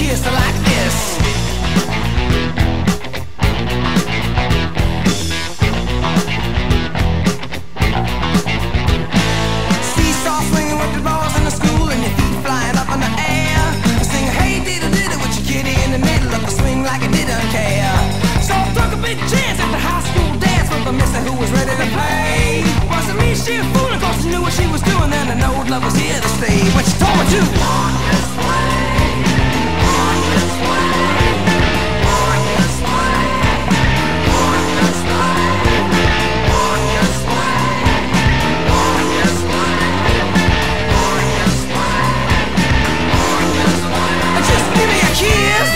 kiss like this. Seesaw swinging with the balls in the school and your feet flying up in the air. Sing hey diddle diddle with your kitty in the middle of the swing like it didn't care. So I took a big chance at the high school dance with a mister who was ready to play. Wasn't me, she a fool, of course she knew what she was doing. Then the old love was here to stay. When she told me to walk this way, walk this way, walk this way, walk this way, walk this way, walk this way, walk this way, walk this way. Just give me a kiss.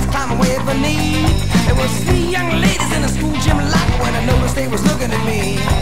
There was 3 young ladies in the school gym locker when I noticed they was looking at me.